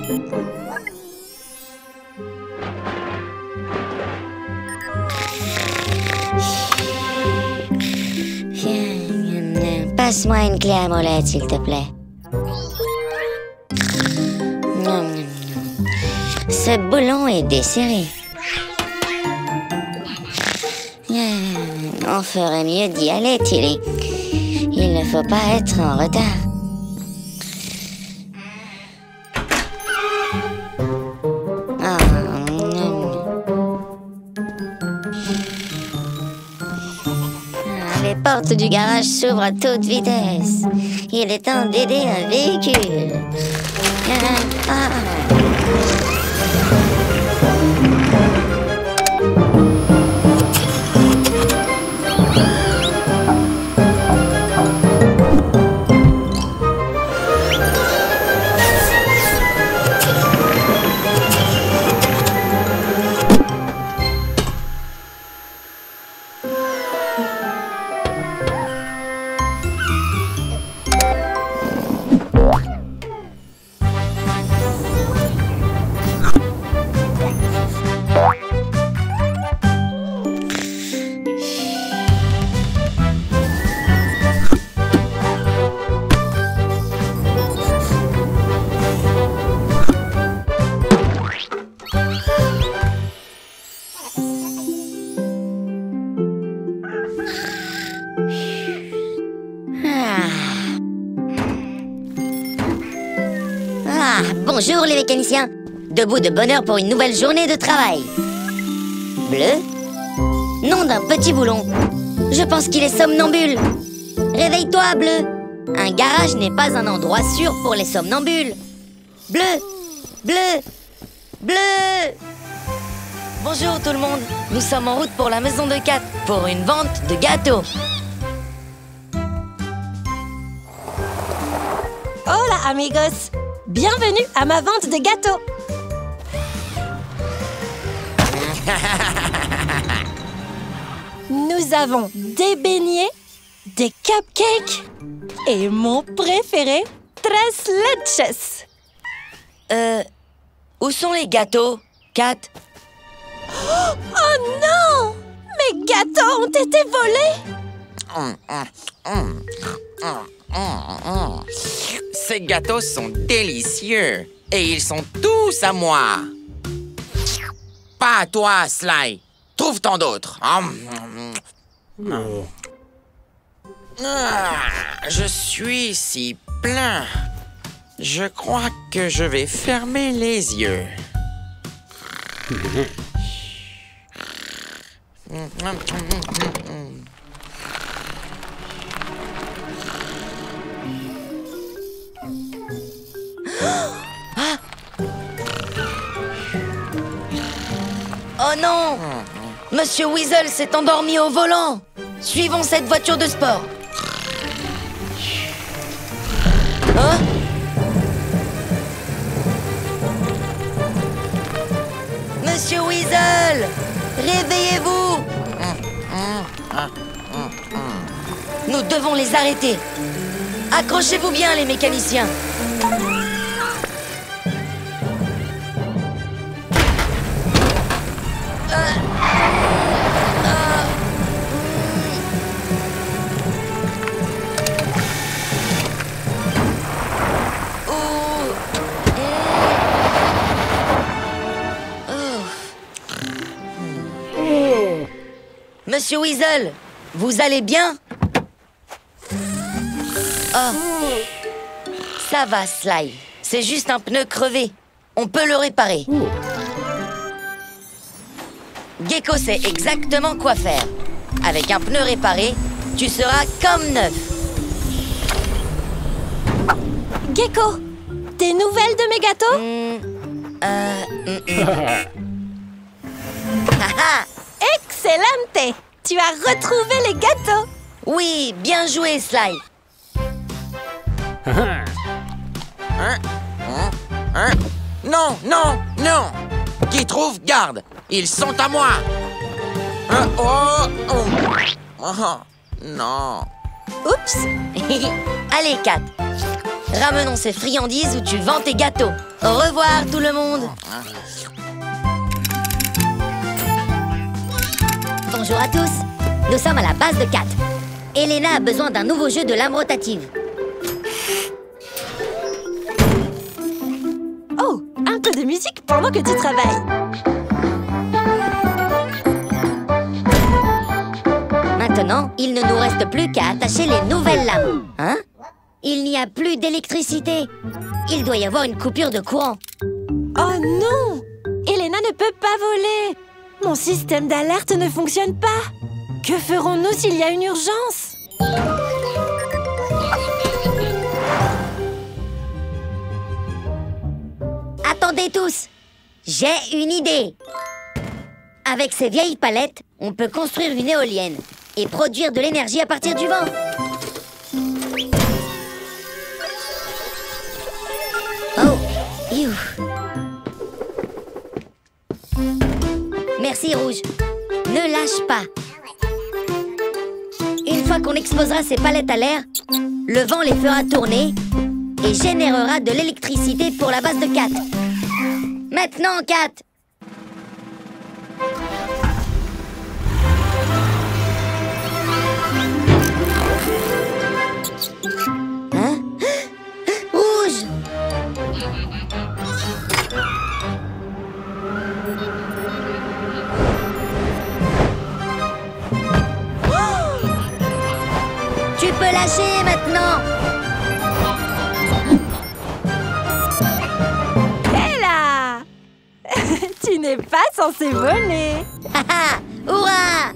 Passe-moi une clé à molette, s'il te plaît. Ce boulon est desserré. On ferait mieux d'y aller, Tilly. Il ne faut pas être en retard. Les portes du garage s'ouvrent à toute vitesse. Il est temps d'aider un véhicule. Bonjour les mécaniciens. Debout de bonne heure pour une nouvelle journée de travail. Bleu? Nom d'un petit boulon. Je pense qu'il est somnambule. Réveille-toi, Bleu. Un garage n'est pas un endroit sûr pour les somnambules. Bleu! Bleu! Bleu! Bonjour tout le monde. Nous sommes en route pour la maison de Kat pour une vente de gâteaux. Hola amigos. Bienvenue à ma vente de gâteaux. Nous avons des beignets, des cupcakes et mon préféré, tres leches. Où sont les gâteaux, Kat? Oh non! Mes gâteaux ont été volés! Ces gâteaux sont délicieux et ils sont tous à moi. Pas à toi, Sly. Trouve-t'en d'autres. Je suis si plein. Je crois que je vais fermer les yeux. Oh non! Monsieur Weasel s'est endormi au volant. Suivons cette voiture de sport. Hein? Monsieur Weasel! Réveillez-vous! Nous devons les arrêter. Accrochez-vous bien, les mécaniciens. Monsieur Weasel, vous allez bien? Oh. Ça va, Sly. C'est juste un pneu crevé. On peut le réparer. Gecko sait exactement quoi faire. Avec un pneu réparé, tu seras comme neuf. Gecko, des nouvelles de mes gâteaux? Excellente! Tu as retrouvé les gâteaux! Oui, bien joué, Sly. Non, non, non! Qui trouve, garde! Ils sont à moi! Non! Non! Oups! Allez, Kat. Ramenons ces friandises où tu vends tes gâteaux. Au revoir tout le monde. Bonjour à tous. Nous sommes à la base de Cat. Elena a besoin d'un nouveau jeu de lame rotative. Oh, un peu de musique pendant que tu travailles. Maintenant, il ne nous reste plus qu'à attacher les nouvelles lames. Hein? Il n'y a plus d'électricité. Il doit y avoir une coupure de courant. Oh non! Elena ne peut pas voler. Mon système d'alerte ne fonctionne pas. Que ferons-nous s'il y a une urgence? Attendez tous! J'ai une idée! Avec ces vieilles palettes, on peut construire une éolienne et produire de l'énergie à partir du vent. Oh! You. Merci, Rouge. Ne lâche pas. Une fois qu'on exposera ces palettes à l'air, le vent les fera tourner et générera de l'électricité pour la base de Cat. Maintenant, Cat! Hein? Rouge! Tu peux lâcher maintenant! Hé là! Tu n'es pas censé voler. Haha! Hurrah!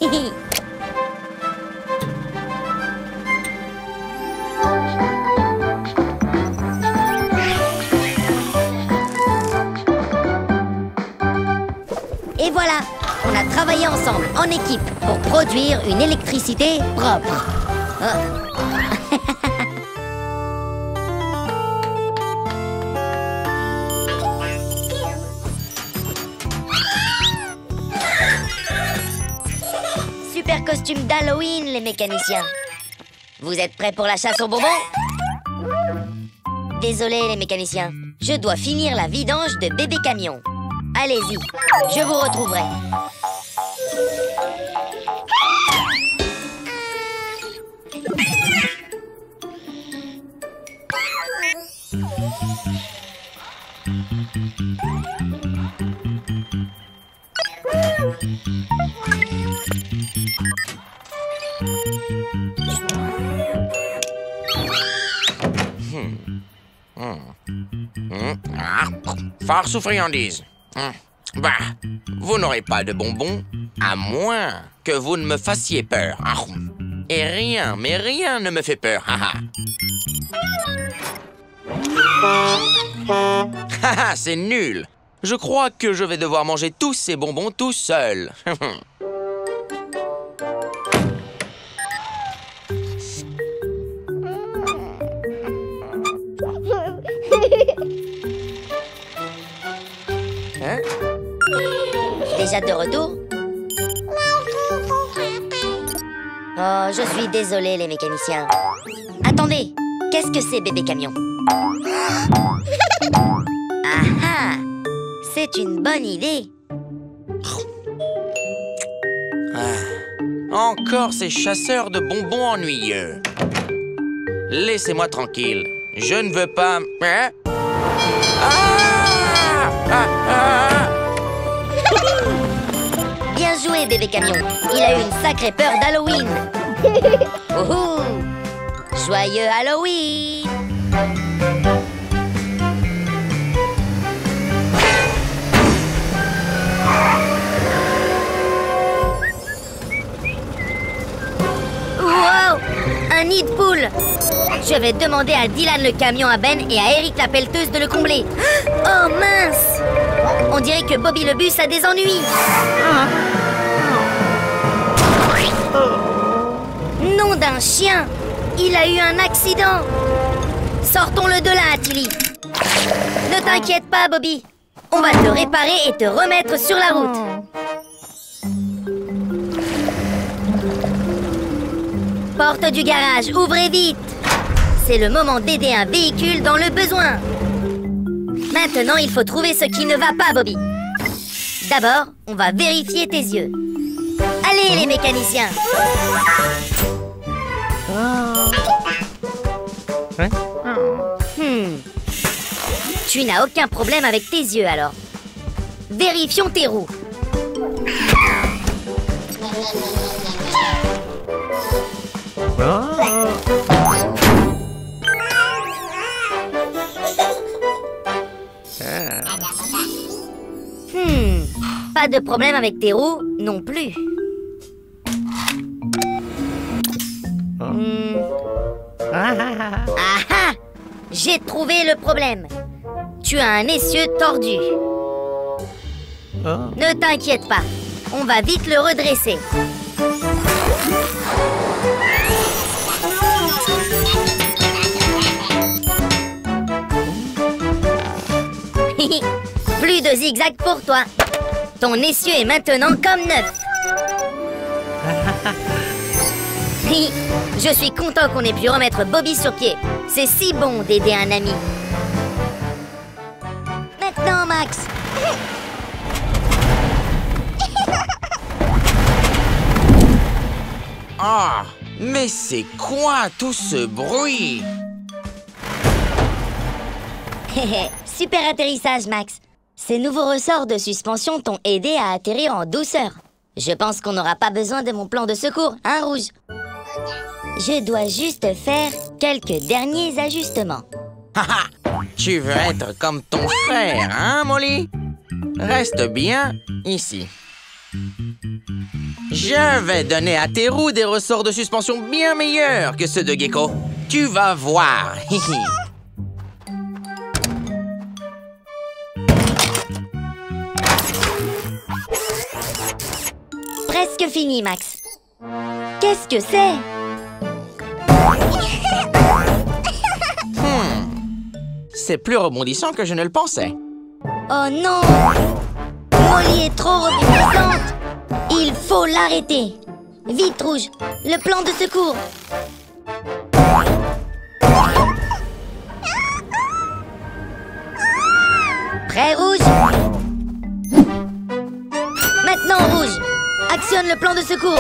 Et voilà! On a travaillé ensemble, en équipe, pour produire une électricité propre. Super costume d'Halloween, les mécaniciens. Vous êtes prêts pour la chasse aux bonbons? Désolé, les mécaniciens. Je dois finir la vidange de bébé camion. Allez-y, je vous retrouverai. Farce ou friandise? Bah, vous n'aurez pas de bonbons, à moins que vous ne me fassiez peur. Et rien, mais rien ne me fait peur. Haha, c'est nul. Je crois que je vais devoir manger tous ces bonbons tout seul. Hein? Déjà de retour? Oh, je suis désolé, les mécaniciens. Attendez, qu'est-ce que c'est, bébé camion? Ah ah! C'est une bonne idée. Encore ces chasseurs de bonbons ennuyeux. Laissez-moi tranquille. Je ne veux pas... Hein? Bien joué, bébé camion. Il a eu une sacrée peur d'Halloween. Ouhou! Joyeux Halloween! Wow! Un nid de poule! Je vais demander à Dylan le camion à Ben et à Eric la pelleteuse de le combler. Oh mince! On dirait que Bobby le bus a des ennuis. Nom d'un chien! Il a eu un accident! Sortons-le de là, Tilly. Ne t'inquiète pas, Bobby. On va te réparer et te remettre sur la route. Porte du garage, ouvrez vite. C'est le moment d'aider un véhicule dans le besoin. Maintenant, il faut trouver ce qui ne va pas, Bobby. D'abord, on va vérifier tes yeux. Allez, les mécaniciens. Tu n'as aucun problème avec tes yeux, alors. Vérifions tes roues. Pas de problème avec tes roues non plus. Ah! J'ai trouvé le problème. Tu as un essieu tordu. Ne t'inquiète pas, on va vite le redresser. Plus de zigzag pour toi. Ton essieu est maintenant comme neuf. Je suis content qu'on ait pu remettre Bobby sur pied. C'est si bon d'aider un ami. Maintenant, Max. Ah, mais c'est quoi tout ce bruit? Super atterrissage, Max. Ces nouveaux ressorts de suspension t'ont aidé à atterrir en douceur. Je pense qu'on n'aura pas besoin de mon plan de secours, hein, Rouge? Je dois juste faire quelques derniers ajustements. Haha, tu veux être comme ton frère, hein, Molly? Reste bien ici. Je vais donner à tes roues des ressorts de suspension bien meilleurs que ceux de Gecko. Tu vas voir. Presque fini, Max. Qu'est-ce que c'est? C'est plus rebondissant que je ne le pensais. Oh non! Molly est trop rebondissante. Il faut l'arrêter. Vite, Rouge, le plan de secours. Prêt, Rouge? Maintenant, Rouge, actionne le plan de secours.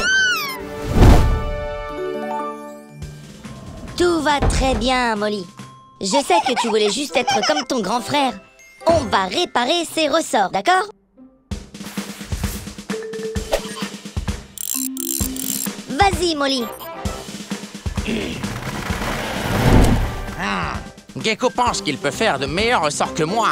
Tout va très bien, Molly. Je sais que tu voulais juste être comme ton grand frère. On va réparer ces ressorts, d'accord? Vas-y, Molly. Gecko pense qu'il peut faire de meilleurs ressorts que moi.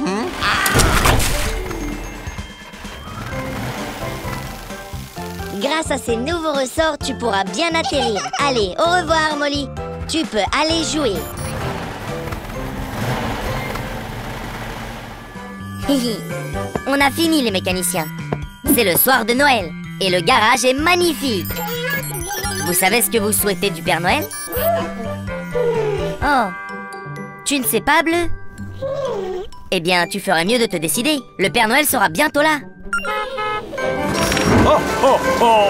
Grâce à ces nouveaux ressorts, tu pourras bien atterrir. Allez, au revoir, Molly. Tu peux aller jouer. On a fini, les mécaniciens. C'est le soir de Noël et le garage est magnifique. Vous savez ce que vous souhaitez du Père Noël? Oh, tu ne sais pas, Bleu? Eh bien, tu ferais mieux de te décider. Le Père Noël sera bientôt là. Oh, oh, oh!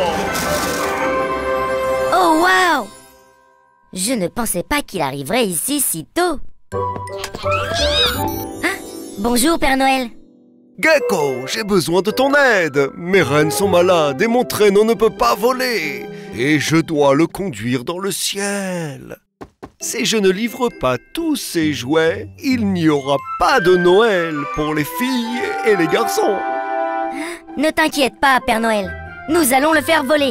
Oh, waouh! Je ne pensais pas qu'il arriverait ici si tôt. Ah, bonjour, Père Noël. Gecko, j'ai besoin de ton aide. Mes rennes sont malades et mon traîneau ne peut pas voler. Et je dois le conduire dans le ciel. Si je ne livre pas tous ces jouets, il n'y aura pas de Noël pour les filles et les garçons. Ne t'inquiète pas, Père Noël. Nous allons le faire voler.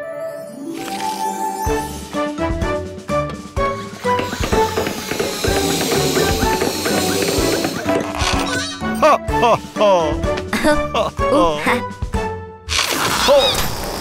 Ha ha ha! Oh, ah. Oh!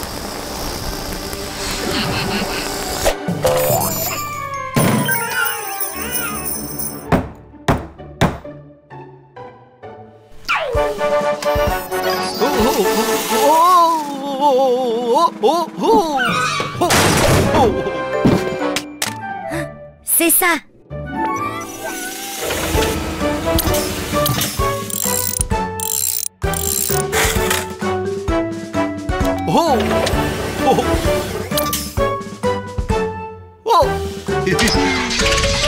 C'est ça. Oh! Oh! Oh!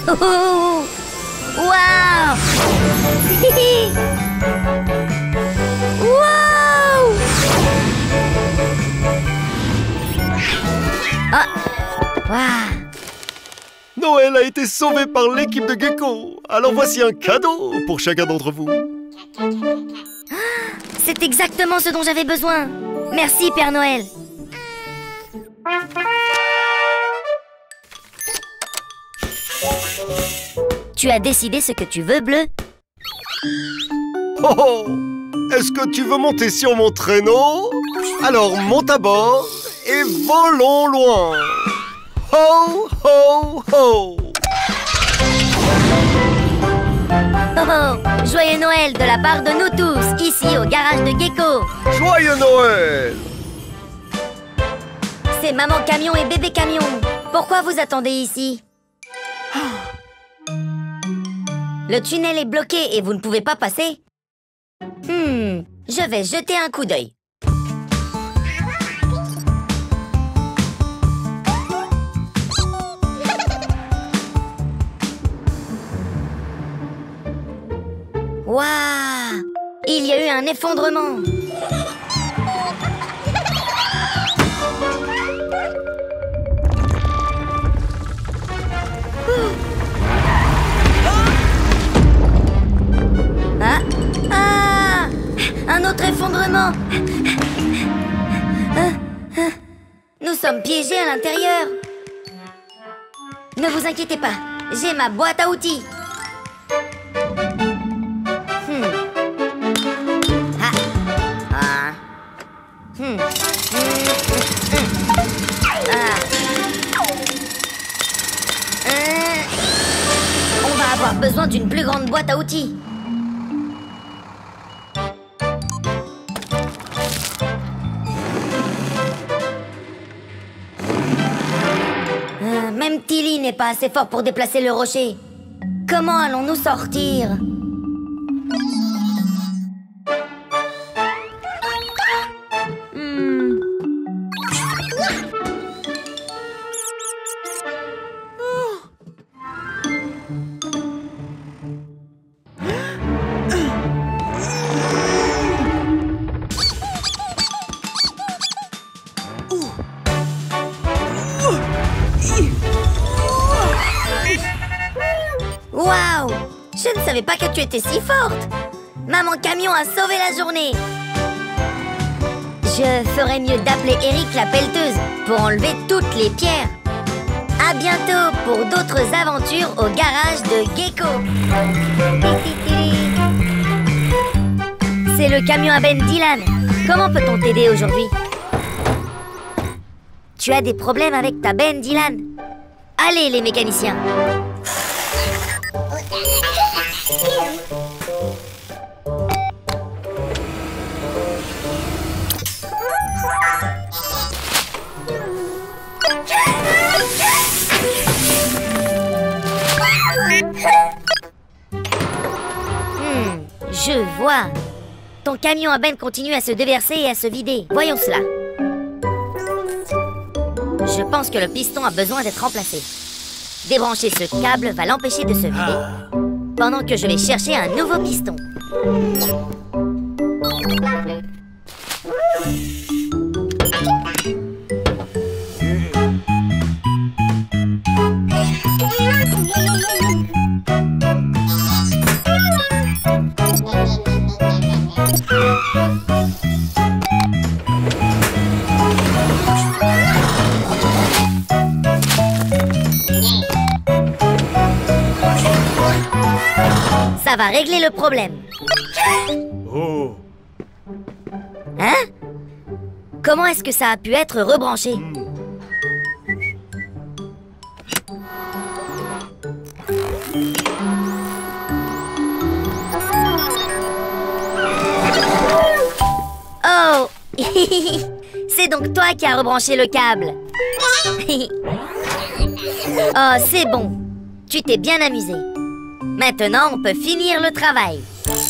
Oh, waouh! Wow! Ah! Waouh! Noël a été sauvé par l'équipe de Gecko. Alors voici un cadeau pour chacun d'entre vous. C'est exactement ce dont j'avais besoin. Merci, Père Noël. Tu as décidé ce que tu veux, Bleu? Oh oh! Est-ce que tu veux monter sur mon traîneau? Alors monte à bord et volons loin. Ho, ho, ho! Oh oh! Joyeux Noël de la part de nous tous, ici au garage de Gecko. Joyeux Noël! C'est Maman Camion et Bébé Camion. Pourquoi vous attendez ici? Le tunnel est bloqué et vous ne pouvez pas passer? Je vais jeter un coup d'œil. Waouh! Il y a eu un effondrement. Un autre effondrement. Nous sommes piégés à l'intérieur. Ne vous inquiétez pas, j'ai ma boîte à outils. On va avoir besoin d'une plus grande boîte à outils. Même Tilly n'est pas assez fort pour déplacer le rocher. Comment allons-nous sortir? Waouh! Je ne savais pas que tu étais si forte! Maman Camion a sauvé la journée! Je ferais mieux d'appeler Eric la pelleteuse pour enlever toutes les pierres. À bientôt pour d'autres aventures au garage de Gecko. C'est le camion à Ben Dylan. Comment peut-on t'aider aujourd'hui? Tu as des problèmes avec ta Ben Dylan? Allez les mécaniciens! Je vois. Ton camion à Ben continue à se déverser et à se vider. Voyons cela. Je pense que le piston a besoin d'être remplacé. Débrancher ce câble va l'empêcher de se vider, pendant que je vais chercher un nouveau piston. Ça va régler le problème. Oh! Hein? Comment est-ce que ça a pu être rebranché? Oh! C'est donc toi qui as rebranché le câble. Oh, c'est bon. Tu t'es bien amusé. Maintenant, on peut finir le travail.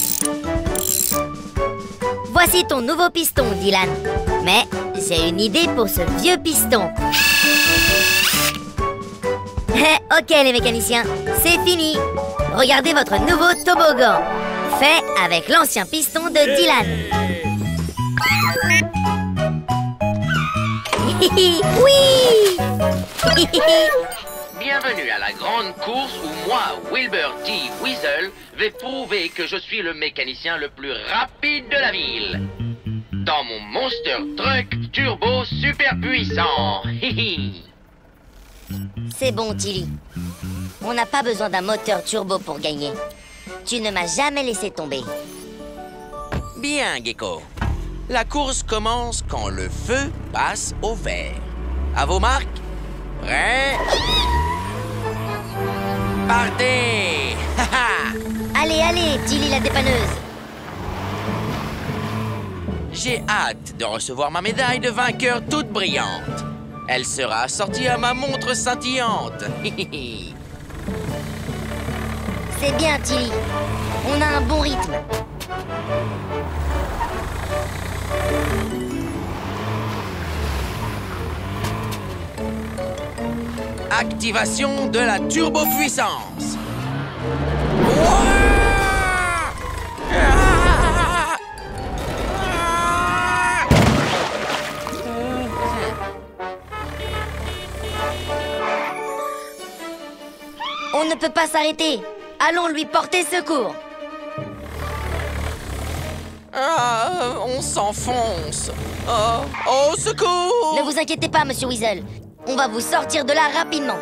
Voici ton nouveau piston, Dylan. Mais j'ai une idée pour ce vieux piston. Ok, les mécaniciens, C'est fini. Regardez votre nouveau toboggan, fait avec l'ancien piston de Dylan. Oui. Bienvenue à la grande course où moi, Wilbur T. Weasel, vais prouver que je suis le mécanicien le plus rapide de la ville. Dans mon Monster Truck Turbo super puissant. C'est bon, Tilly. On n'a pas besoin d'un moteur turbo pour gagner. Tu ne m'as jamais laissé tomber. Bien, Gecko. La course commence quand le feu passe au vert. À vos marques. Prêts? Partez! Allez, allez, Tilly la dépanneuse. J'ai hâte de recevoir ma médaille de vainqueur toute brillante. Elle sera assortie à ma montre scintillante. C'est bien, Tilly. On a un bon rythme. Activation de la turbo-puissance. On ne peut pas s'arrêter. Allons lui porter secours. On s'enfonce. Au secours! Ne vous inquiétez pas, Monsieur Weasel. On va vous sortir de là rapidement.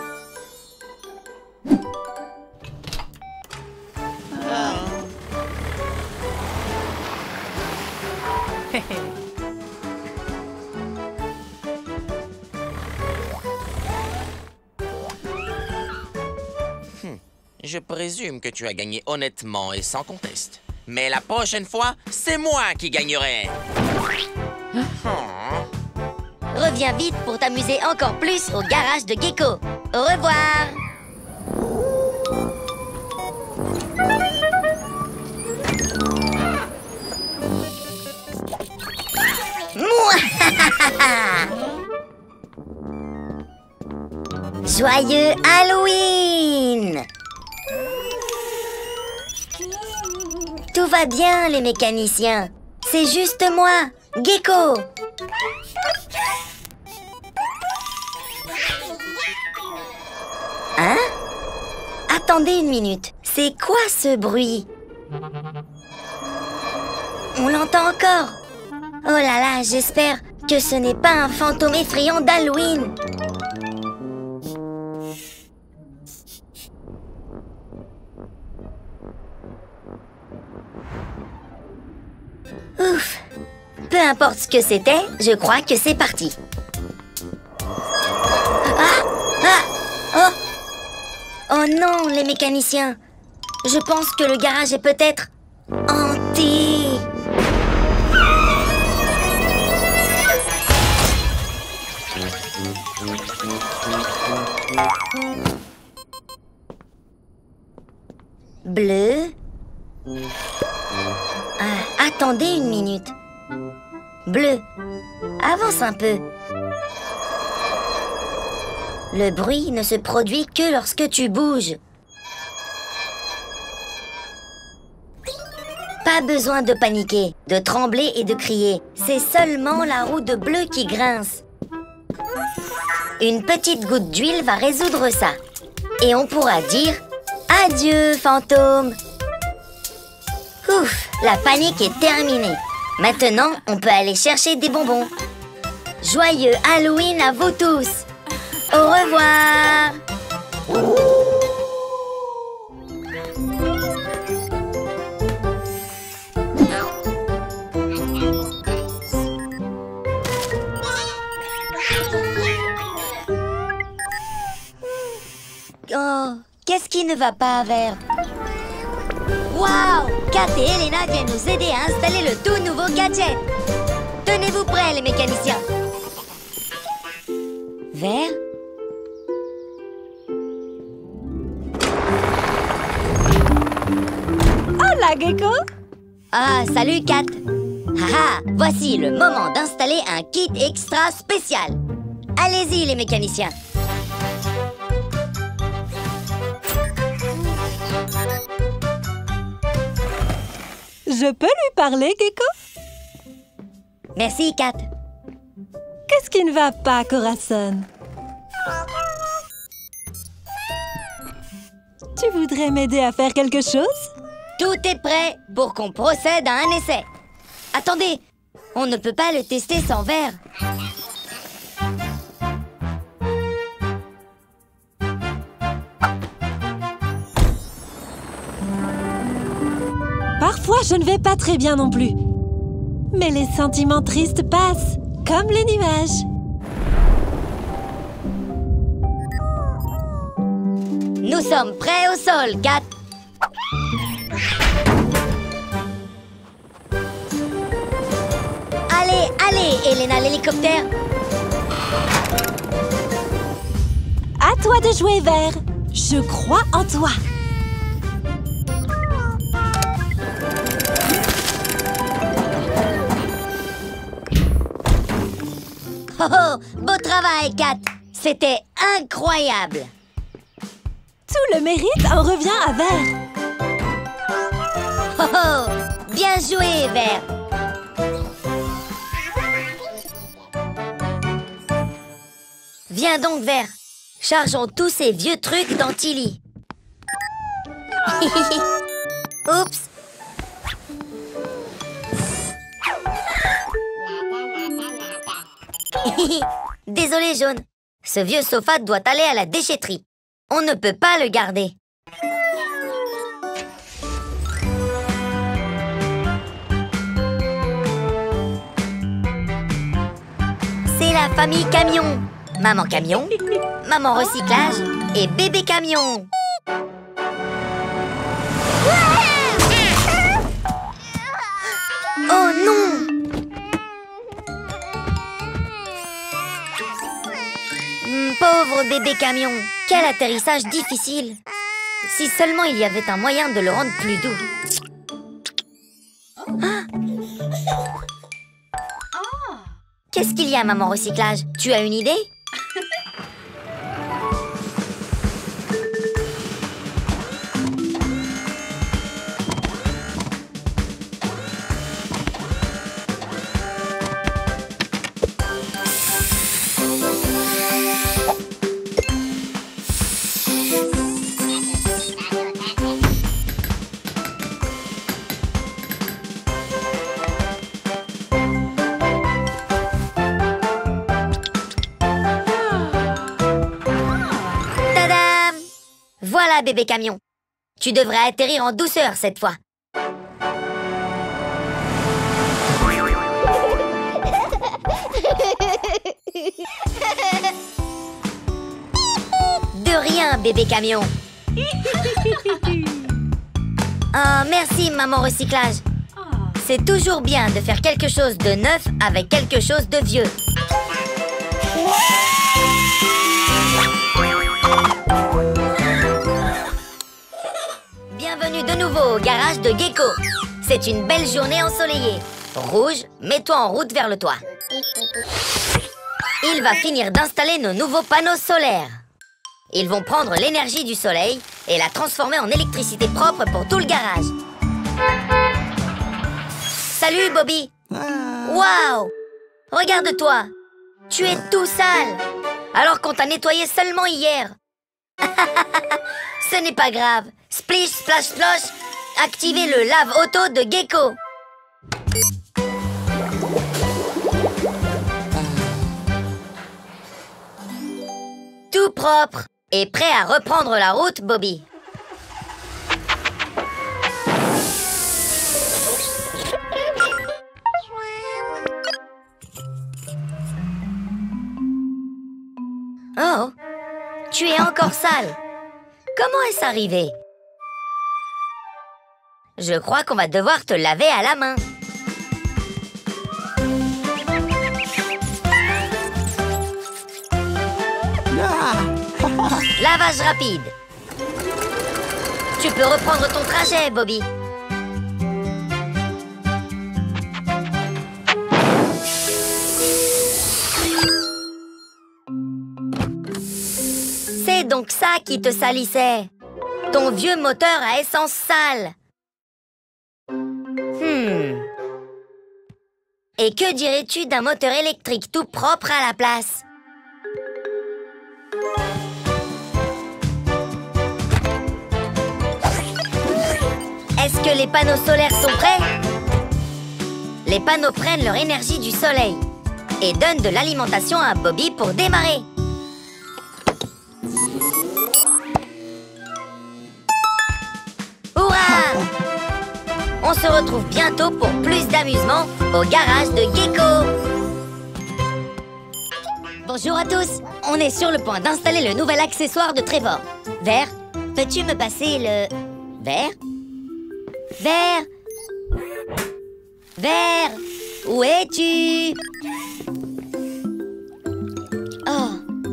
Je présume que tu as gagné honnêtement et sans conteste. Mais la prochaine fois, c'est moi qui gagnerai. Reviens vite pour t'amuser encore plus au garage de Gecko. Au revoir. Joyeux Halloween! Tout va bien, les mécaniciens. C'est juste moi, Gecko. Hein? Attendez une minute. C'est quoi ce bruit? On l'entend encore. Oh là là, j'espère que ce n'est pas un fantôme effrayant d'Halloween. Ouf. Peu importe ce que c'était, je crois que c'est parti. Oh non, les mécaniciens. Je pense que le garage est peut-être hanté. Bleu. Attendez une minute. Bleu, avance un peu. Le bruit ne se produit que lorsque tu bouges. Pas besoin de paniquer, de trembler et de crier. C'est seulement la roue de bleu qui grince. Une petite goutte d'huile va résoudre ça. Et on pourra dire « Adieu, fantôme !» Ouf, la panique est terminée. Maintenant, on peut aller chercher des bonbons. Joyeux Halloween à vous tous! Au revoir! Oh, qu'est-ce qui ne va pas, Vert? Waouh! Kat et Elena viennent nous aider à installer le tout nouveau gadget. Tenez-vous prêts, les mécaniciens. Vert? Hola, Gecko! Ah, salut, Kat. Haha, voici le moment d'installer un kit extra spécial. Allez-y, les mécaniciens. Je peux lui parler, Gecko? Merci, Kat. Qu'est-ce qui ne va pas, Corazon? Tu voudrais m'aider à faire quelque chose? Tout est prêt pour qu'on procède à un essai. Attendez, on ne peut pas le tester sans verre. Parfois, je ne vais pas très bien non plus. Mais les sentiments tristes passent, comme les nuages. Nous sommes prêts au sol, Kat. Allez, allez, Elena l'hélicoptère. À toi de jouer, Vert. Je crois en toi. Oh oh, beau travail, Kat. C'était incroyable. Tout le mérite en revient à Vert. Oh oh, bien joué, Vert. Viens donc, Vert. Chargeons tous ces vieux trucs dans Tilly. Oups. Désolé, Jaune. Ce vieux sofa doit aller à la déchetterie. On ne peut pas le garder. C'est la famille Camion. Maman Camion, Maman Recyclage et Bébé Camion. Oh non! Pauvre Bébé Camion, quel atterrissage difficile. Si seulement il y avait un moyen de le rendre plus doux. Ah! Qu'est-ce qu'il y a, Maman Recyclage? Tu as une idée? Voilà, Bébé Camion. Tu devrais atterrir en douceur cette fois. De rien, Bébé Camion. Oh, merci, Maman Recyclage. C'est toujours bien de faire quelque chose de neuf avec quelque chose de vieux. Bienvenue de nouveau au garage de Gecko. C'est une belle journée ensoleillée. Rouge, mets-toi en route vers le toit. Il va finir d'installer nos nouveaux panneaux solaires. Ils vont prendre l'énergie du soleil et la transformer en électricité propre pour tout le garage. Salut, Bobby. Waouh! Regarde-toi. Tu es tout sale, alors qu'on t'a nettoyé seulement hier. Ce n'est pas grave. Splish, splash, splosh. Activez le lave auto de Gecko. Tout propre et prêt à reprendre la route, Bobby. Oh, tu es encore sale. Comment est-ce arrivé? Je crois qu'on va devoir te laver à la main. Lavage rapide. Tu peux reprendre ton trajet, Bobby. C'est donc ça qui te salissait. Ton vieux moteur à essence sale. Et que dirais-tu d'un moteur électrique tout propre à la place? Est-ce que les panneaux solaires sont prêts? Les panneaux prennent leur énergie du soleil et donnent de l'alimentation à Bobby pour démarrer. Hurrah! On se retrouve bientôt pour plus d'amusement au garage de Gecko. Bonjour à tous. On est sur le point d'installer le nouvel accessoire de Trevor. Vert, peux-tu me passer le... Vert? Vert? Vert? Où es-tu? Oh.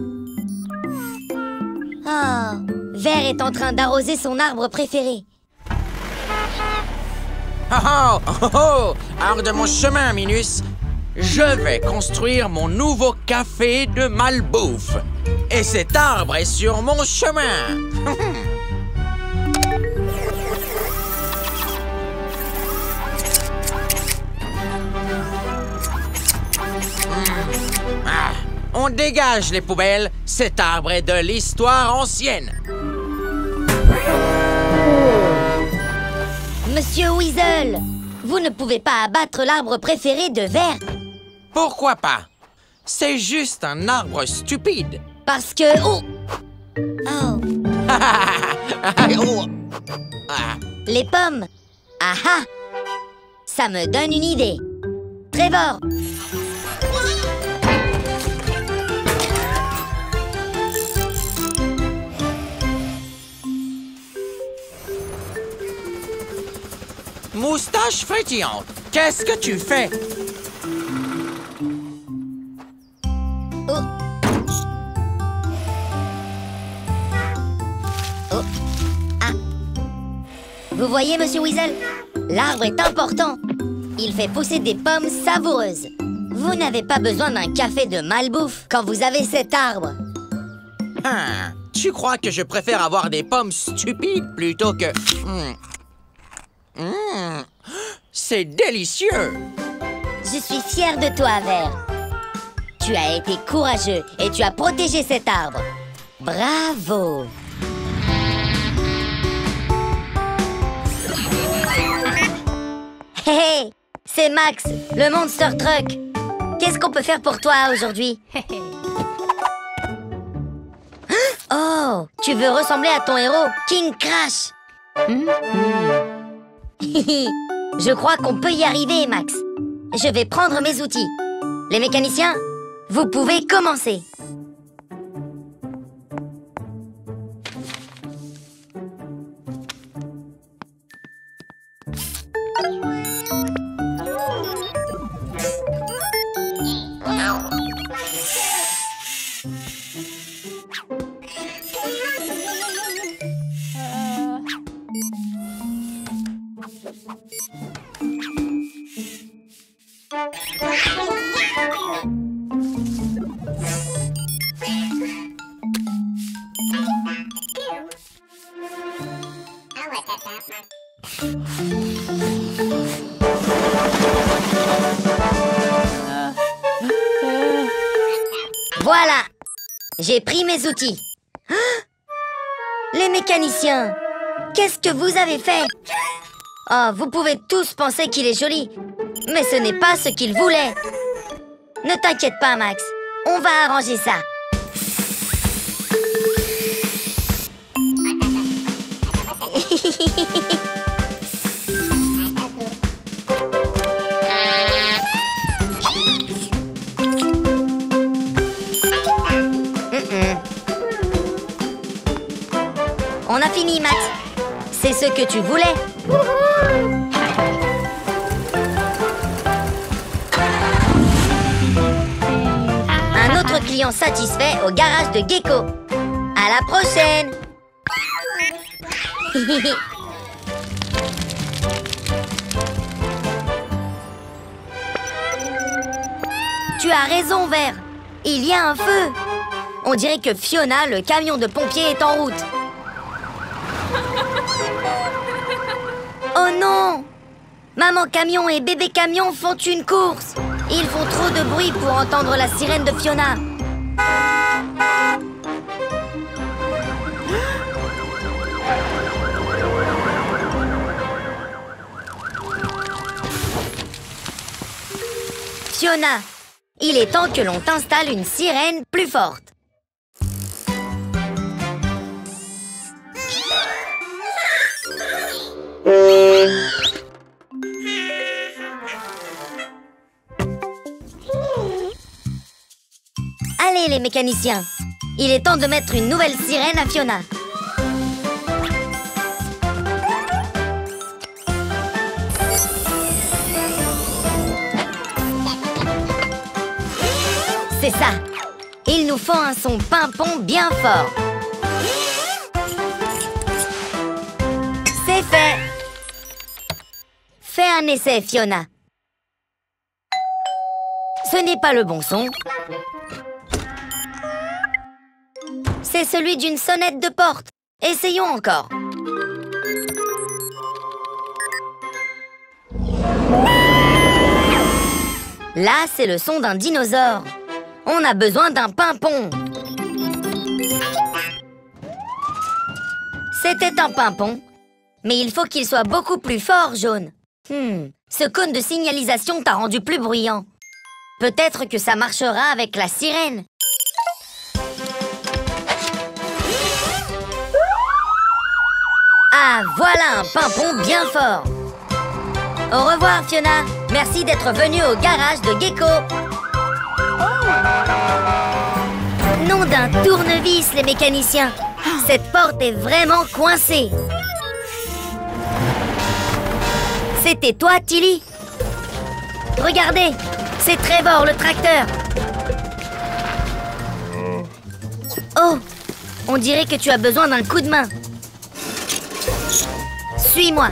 Oh. Vert est en train d'arroser son arbre préféré. Oh oh, oh oh, hors de mon chemin, Minus. Je vais construire mon nouveau café de malbouffe. Et cet arbre est sur mon chemin. On dégage les poubelles. Cet arbre est de l'histoire ancienne. Monsieur Weasel, vous ne pouvez pas abattre l'arbre préféré de Vert. Pourquoi pas? C'est juste un arbre stupide. Parce que... Oh! Oh! Oh. Les pommes! Ah ah! Ça me donne une idée. Trevor! Moustache frétillante, qu'est-ce que tu fais? Oh! Oh! Ah! Vous voyez, Monsieur Weasel? L'arbre est important. Il fait pousser des pommes savoureuses. Vous n'avez pas besoin d'un café de malbouffe quand vous avez cet arbre. Ah, tu crois que je préfère avoir des pommes stupides plutôt que... C'est délicieux! Je suis fière de toi, Vert. Tu as été courageux et tu as protégé cet arbre. Bravo! Hé hé! C'est Max, le Monster Truck. Qu'est-ce qu'on peut faire pour toi aujourd'hui? Oh! Tu veux ressembler à ton héros, King Crash? Je crois qu'on peut y arriver, Max. Je vais prendre mes outils. Les mécaniciens, vous pouvez commencer. Voilà, j'ai pris mes outils. Les mécaniciens, qu'est-ce que vous avez fait? Oh, vous pouvez tous penser qu'il est joli, mais ce n'est pas ce qu'il voulait. Ne t'inquiète pas, Max, on va arranger ça. On a fini, Max. C'est ce que tu voulais. Un autre client satisfait au garage de Gecko. À la prochaine. Tu as raison, Vert. Il y a un feu. On dirait que Fiona, le camion de pompiers, est en route. Oh non! Maman camion et bébé camion font une course. Ils font trop de bruit pour entendre la sirène de Fiona. Fiona, il est temps que l'on t'installe une sirène plus forte. Allez les mécaniciens, il est temps de mettre une nouvelle sirène à Fiona. C'est ça. Il nous faut un son pimpon bien fort. C'est fait. Fais un essai, Fiona. Ce n'est pas le bon son. C'est celui d'une sonnette de porte. Essayons encore. Là, c'est le son d'un dinosaure. On a besoin d'un pimpon. C'était un pimpon, mais il faut qu'il soit beaucoup plus fort, Jaune. Ce cône de signalisation t'a rendu plus bruyant. Peut-être que ça marchera avec la sirène. Ah, voilà un pimpon bien fort. Au revoir, Fiona. Merci d'être venue au garage de Gecko. Nom d'un tournevis, les mécaniciens. Cette porte est vraiment coincée. C'était toi, Tilly? Regardez, c'est Trevor, le tracteur. Oh, on dirait que tu as besoin d'un coup de main. Suis-moi.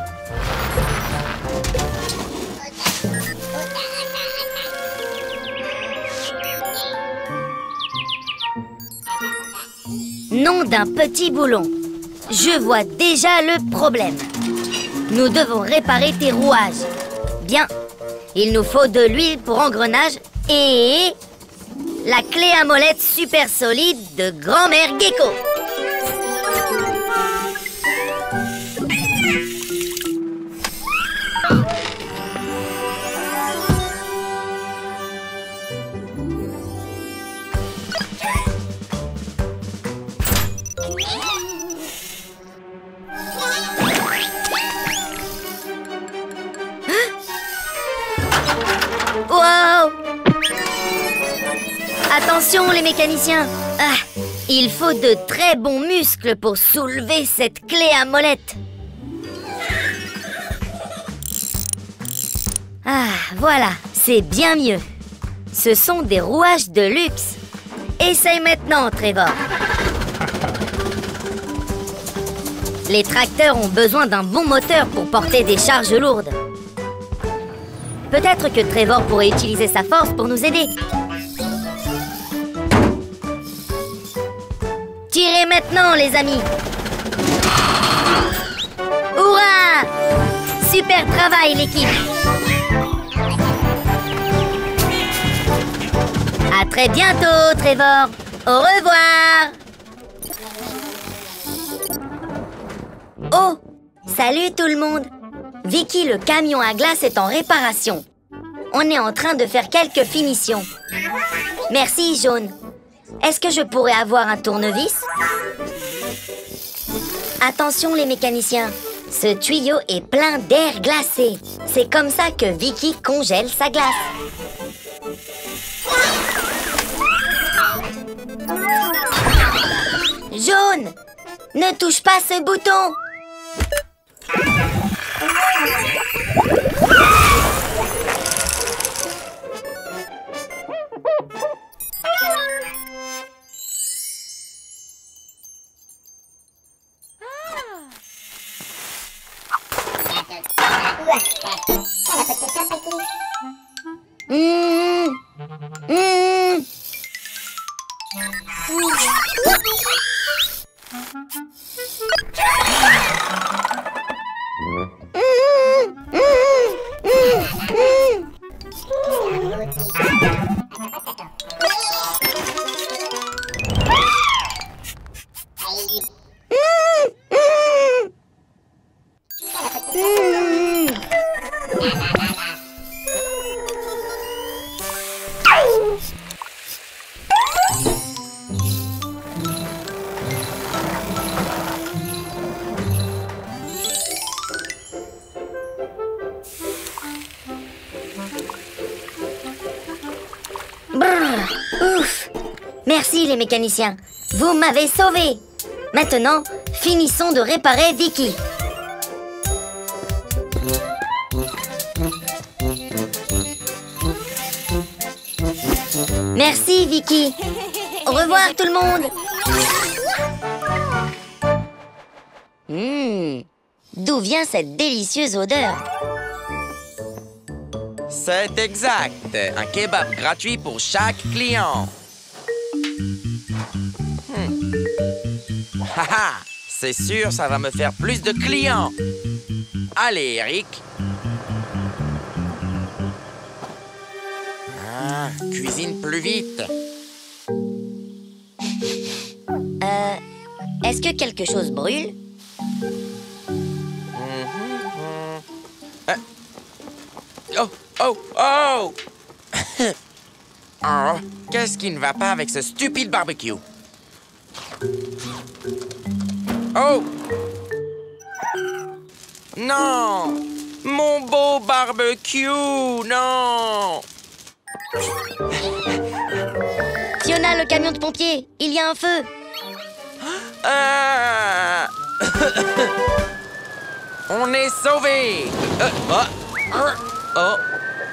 Nom d'un petit boulon. Je vois déjà le problème. Nous devons réparer tes rouages. Bien. Il nous faut de l'huile pour engrenage et la clé à molette super solide de grand-mère Gecko. Wow! Attention les mécaniciens! Ah, il faut de très bons muscles pour soulever cette clé à molette. Ah, voilà, c'est bien mieux. Ce sont des rouages de luxe. Essaye maintenant, Trevor. Les tracteurs ont besoin d'un bon moteur pour porter des charges lourdes. Peut-être que Trevor pourrait utiliser sa force pour nous aider. Tirez maintenant, les amis! Hurrah! Super travail, l'équipe! À très bientôt, Trevor! Au revoir! Oh! Salut tout le monde! Vicky, le camion à glace est en réparation. On est en train de faire quelques finitions. Merci, Jaune. Est-ce que je pourrais avoir un tournevis? Attention, les mécaniciens. Ce tuyau est plein d'air glacé. C'est comme ça que Vicky congèle sa glace. Jaune! Ne touche pas ce bouton! les mécaniciens. Vous m'avez sauvé. Maintenant, finissons de réparer Vicky. Merci, Vicky. Au revoir, tout le monde. D'où vient cette délicieuse odeur? C'est exact. Un kebab gratuit pour chaque client. Haha, c'est sûr, ça va me faire plus de clients. Allez, Eric. Ah, cuisine plus vite. Est-ce que quelque chose brûle? Oh, oh, oh! Oh, qu'est-ce qui ne va pas avec ce stupide barbecue? Oh! Non! Mon beau barbecue! Non! Fiona, le camion de pompiers, il y a un feu. Ah! On est sauvés! Oh!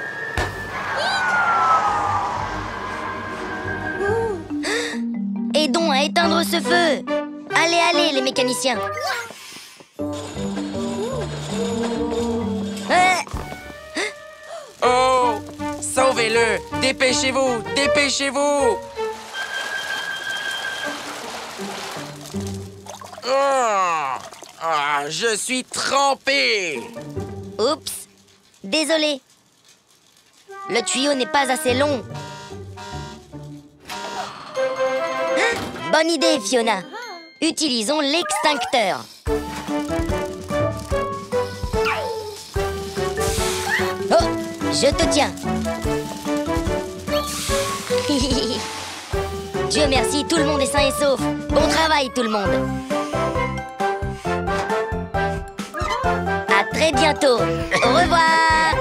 Aidons à éteindre ce feu. Allez, allez, les mécaniciens. Oh! Sauvez-le! Dépêchez-vous! Dépêchez-vous! Je suis trempé! Oups. Désolé. Le tuyau n'est pas assez long. Bonne idée, Fiona. Utilisons l'extincteur. Oh, je te tiens. Dieu merci, tout le monde est sain et sauf. Bon travail, tout le monde. À très bientôt. Au revoir.